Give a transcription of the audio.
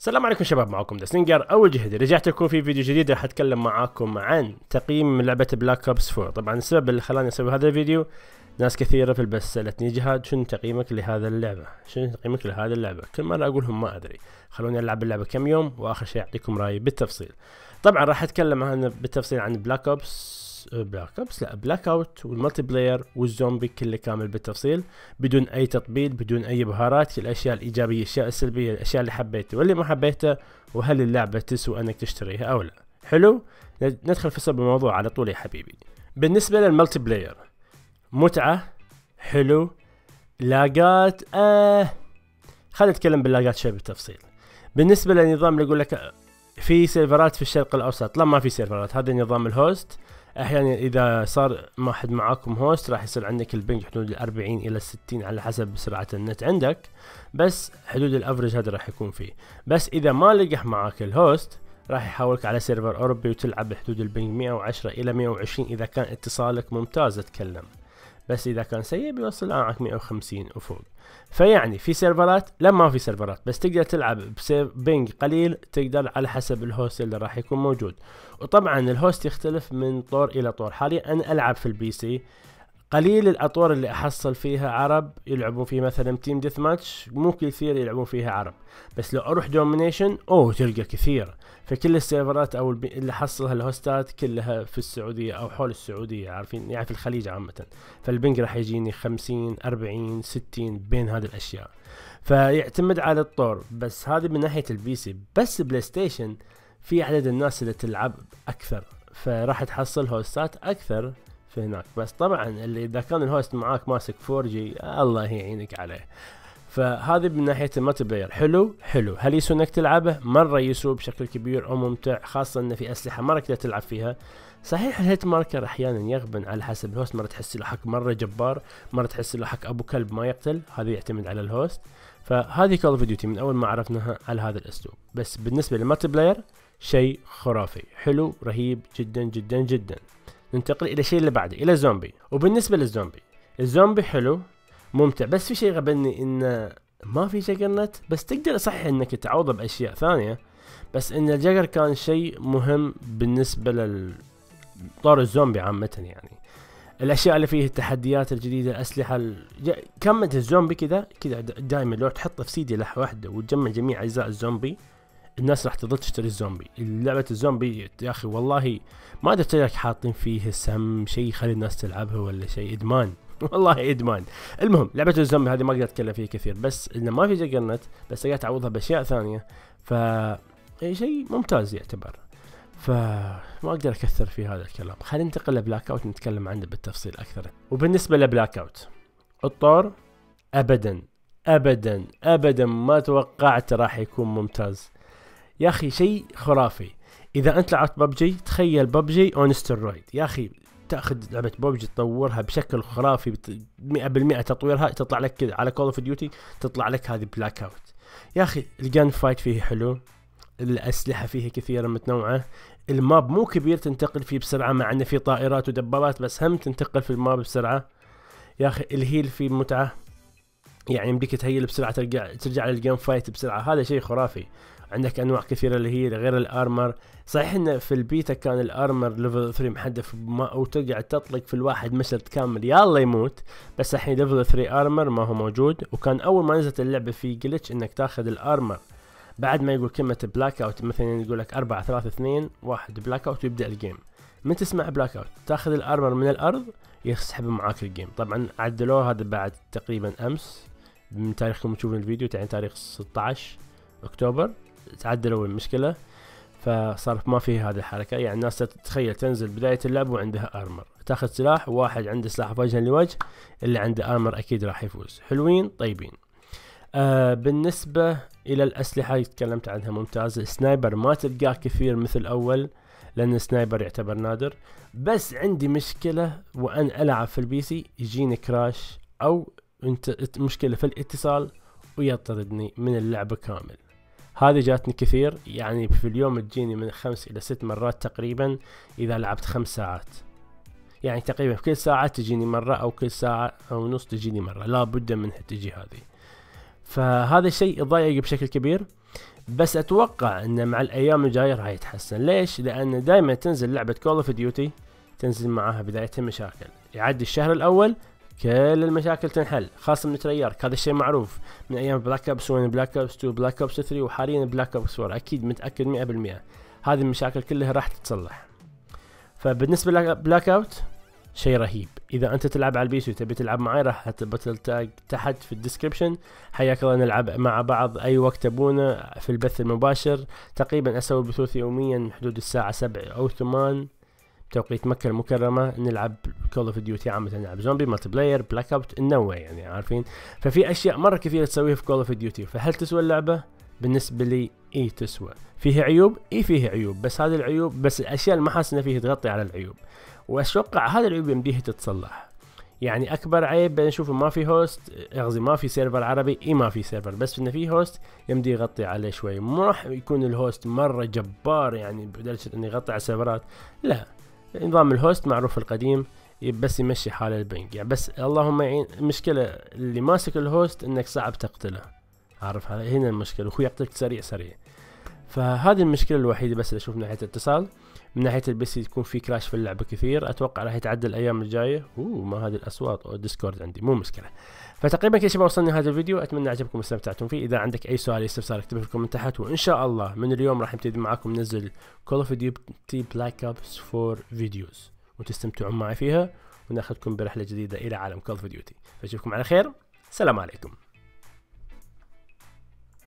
السلام عليكم شباب، معكم ذا سلينجر. اول جهدي رجعت لكم في فيديو جديد راح اتكلم معاكم عن تقييم لعبه بلاك اوبس 4. طبعا السبب اللي خلاني اسوي هذا الفيديو، ناس كثيره في البث سالتني جهاد شنو تقييمك لهذا اللعبه، شنو تقييمك لهذه اللعبه. كل مره اقولهم ما ادري، خلوني العب اللعبه كم يوم واخر شيء اعطيكم رايي بالتفصيل. طبعا راح اتكلم بالتفصيل عن بلاك اوت والمالتي بلاير والزومبي كله كامل بالتفصيل، بدون اي تطبيل، بدون اي بهارات، الاشياء الايجابيه، الاشياء السلبيه، الاشياء اللي حبيته واللي ما حبيته، وهل اللعبه تسوى انك تشتريها او لا. حلو، ندخل في صلب الموضوع على طول يا حبيبي. بالنسبه للمالتي بلاير، متعه، حلو، لاقات خلينا نتكلم باللاقات شوي بالتفصيل. بالنسبه للنظام اللي يقول لك في سيرفرات في الشرق الاوسط، لا ما في سيرفرات، هذا نظام الهوست. احيانا اذا صار واحد معاكم هوست راح يصير عندك البنج حدود 40 الى 60 على حسب سرعه النت عندك، بس حدود الافرج هذا راح يكون فيه. بس اذا ما لقح معاك الهوست راح يحولك على سيرفر اوروبي وتلعب بحدود البنج 110 الى 120 اذا كان اتصالك ممتاز اتكلم، بس اذا كان سيء بيوصل معك 150 وفوق. فيعني في سيرفرات، لا ما في سيرفرات، بس تقدر تلعب بينج قليل، تقدر على حسب الهوست اللي راح يكون موجود. وطبعا الهوست يختلف من طور الى طور. حاليا انا العب في البي سي، قليل الاطوار اللي احصل فيها عرب يلعبون فيه، مثلا تيم ديث ماتش مو كثير يلعبون فيها عرب، بس لو اروح دومينيشن تلقى كثير. فكل السيرفرات او اللي حصلها الهوستات كلها في السعوديه او حول السعوديه، عارفين يعني في الخليج عامه، فالبنج راح يجيني 50 40 60 بين هذه الاشياء، فيعتمد على الطور. بس هذه من ناحيه البي سي. بس بلاي ستيشن في عدد الناس اللي تلعب اكثر، فراح تحصل هوستات اكثر في هناك. بس طبعا اللي اذا كان الهوست معاك ماسك 4G الله يعينك عليه. فهذه من ناحيه المالتي بلاير. حلو، هل يسوى انك تلعبه؟ مره يسوى بشكل كبير وممتع، خاصه ان في اسلحه مره كده تلعب فيها. صحيح الهيت ماركر احيانا يغبن على حسب الهوست، مره تحس له حق مره جبار، مره تحس له حق ابو كلب ما يقتل، هذا يعتمد على الهوست. فهذه كول اوف ديوتي من اول ما عرفناها على هذا الاسلوب. بس بالنسبه للمالتي بلاير شيء خرافي، حلو، رهيب جدا جدا جدا. ننتقل الى الشيء اللي بعده، الى الزومبي. وبالنسبه للزومبي، الزومبي حلو ممتع، بس في شيء غبني انه ما في جاجرنت، بس تقدر صحيح انك تعوضه باشياء ثانيه، بس ان الجاجر كان شيء مهم بالنسبه للطور الزومبي عامه. يعني الاشياء اللي فيه، التحديات الجديده، الاسلحه كمة الزومبي كذا دائما لو تحطه في سيدي لحظه واحده وتجمع جميع اجزاء الزومبي، الناس راح تظل تشتري الزومبي. لعبه الزومبي يا اخي والله ما ادري لك حاطين فيه سم شيء يخلي الناس تلعبها ولا شيء، ادمان والله ادمان. المهم لعبه الزومبي هذه ما اقدر اتكلم فيها كثير، بس انه ما في جاجرنت، بس قاعد تعوضها باشياء ثانيه، ف شيء ممتاز يعتبر. فما اقدر اكثر في هذا الكلام. خلينا ننتقل لبلاك اوت نتكلم عنه بالتفصيل اكثر. وبالنسبه لبلاك اوت الطور ابدا ابدا ابدا ما توقعت راح يكون ممتاز يا اخي، شيء خرافي. اذا انت لعبت ببجي، تخيل ببجي اون ستيرويد يا اخي، تاخذ لعبه ببجي تطورها بشكل خرافي 100% تطويرها، تطلع لك كذا على كول اوف ديوتي، تطلع لك هذه بلاك اوت يا اخي. الجن فايت فيه حلو، الاسلحه فيه كثيره متنوعه، الماب مو كبير تنتقل فيه بسرعه، مع انه في طائرات ودبابات بس هم تنتقل في الماب بسرعه يا اخي. الهيل فيه متعه، يعني يمديك تهيل بسرعه، ترجع للجيم فايت بسرعه، هذا شيء خرافي. عندك انواع كثيره اللي هي غير الارمر. صحيح انه في البيتا كان الارمر ليفل 3 محدث وتقعد تطلق في الواحد مشهد كامل يلا يموت، بس الحين ليفل 3 ارمر ما هو موجود. وكان اول ما نزلت اللعبه في جلتش انك تاخذ الارمر بعد ما يقول كلمه بلاك اوت، مثلا يقول لك 4 3 2 1 بلاك اوت ويبدا الجيم، من تسمع بلاك اوت تاخذ الارمر من الارض يسحب معاك الجيم. طبعا عدلوه هذا بعد تقريبا امس، من تاريخكم تشوفون الفيديو يعني تاريخ 16 اكتوبر تعدلوا المشكله، فصار ما فيه هذه الحركه. يعني الناس تتخيل تنزل بدايه اللعبه وعندها ارمر، تاخذ سلاح وواحد عنده سلاح وجها لوجه، اللي عنده ارمر اكيد راح يفوز. حلوين طيبين. بالنسبه الى الاسلحه تكلمت عنها ممتازه. السنايبر ما تلقاه كثير مثل اول، لان السنايبر يعتبر نادر. بس عندي مشكله وان العب في البي سي، يجيني كراش او مشكله في الاتصال ويطردني من اللعبه كامل. هذه جاتني كثير، يعني في اليوم تجيني من 5 إلى 6 مرات تقريبا إذا لعبت 5 ساعات، يعني تقريبا في كل ساعة تجيني مرة أو كل ساعة أو نص تجيني مرة، لا بد منها تجي هذه. فهذا الشيء يضايق بشكل كبير. بس اتوقع ان مع الايام الجايه راح يتحسن. ليش؟ لان دائما تنزل لعبه كول اوف ديوتي تنزل معاها بدايتها مشاكل، يعدي الشهر الاول كل المشاكل تنحل، خاصه من تريارك. هذا الشيء معروف من ايام بلاك اوبس 1، بلاك اوبس 2، بلاك اوبس 3، وحاليا بلاك اوبس 4. اكيد متاكد 100% هذه المشاكل كلها راح تتصلح. فبالنسبه لبلاك اوت شيء رهيب. اذا انت تلعب على البي سي وتبي تلعب معي راح احط التاج تحت في الديسكربشن. حياك الله نلعب مع بعض اي وقت تبونه في البث المباشر. تقريبا اسوي بثوث يوميا حدود الساعه 7 او 8 توقيت مكة المكرمة. نلعب كول اوف ديوتي عامة، نلعب زومبي، مالتي بلاير، بلاك اوت، نوع يعني عارفين. ففي اشياء مرة كثيرة تسويها في كول اوف ديوتي. فهل تسوى اللعبة؟ بالنسبة لي اي تسوى. فيها عيوب، اي فيها عيوب، بس هذه العيوب بس الاشياء المحاسنة فيها تغطي على العيوب، واتوقع هذه العيوب يمديها تتصلح. يعني اكبر عيب نشوفه ما في هوست، قصدي ما في سيرفر عربي. اي ما في سيرفر، بس انه في هوست يمدي يغطي عليه شوي. ما راح يكون الهوست مرة جبار يعني بدرجة انه يغطي على السيرفرات، لا. نظام الهوست معروف القديم بس يمشي حال البنك يعني. بس اللهم يعين، المشكلة اللي ماسك الهوست انك صعب تقتله، عارف هنا المشكلة، وهو يقتلك سريع. فهذه المشكلة الوحيدة بس اللي اشوف من ناحية الاتصال. من ناحية البي سي يكون في كراش في اللعبة كثير، اتوقع راح يتعدل الايام الجاية. ما هذه الاصوات او الديسكورد عندي مو مشكلة. فتقريبا كذا شباب وصلنا هذا الفيديو، اتمنى عجبكم واستمتعتم فيه. اذا عندك اي سؤال استفسار اكتبه في الكومنت تحت، وان شاء الله من اليوم راح نبتدي معاكم ننزل كول اوف ديوتي بلاك اوبس 4 فيديوز وتستمتعون معي فيها، وناخذكم برحلة جديدة الى عالم كول اوف ديوتي. فاشوفكم على خير، السلام عليكم.